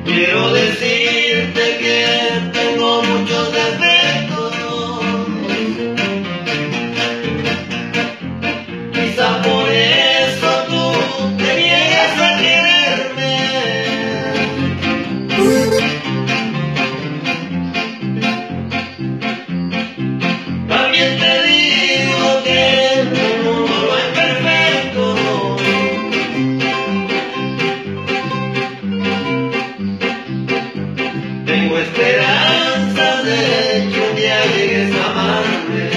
Quiero decirte que tengo muchos defectos, quizá por eso tú te niegas a quererme. También te digo que en el mundo no hay perfecto. Tengo esperanzas de que un día llegues a amarme.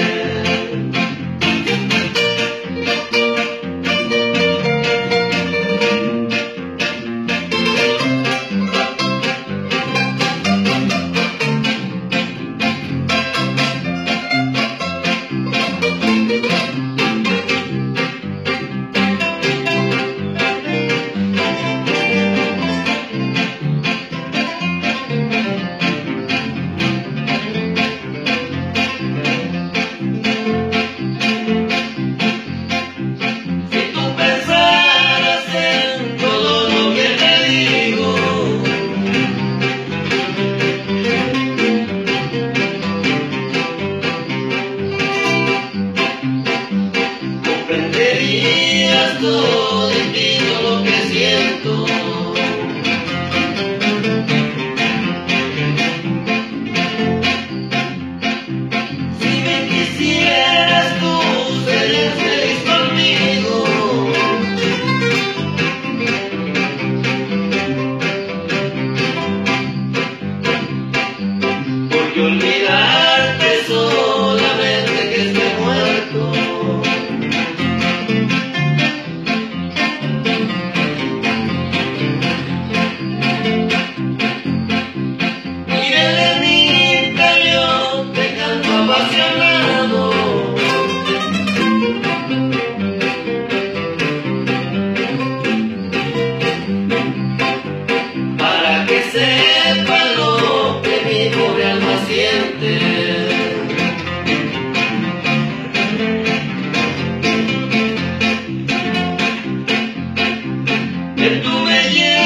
Comprenderías todo lo que siento. Si me quisieras tú, serías feliz conmigo. Porque olvidarte solamente que esté muerto. Para que sepa lo que mi pobre alma siente. En tu belleza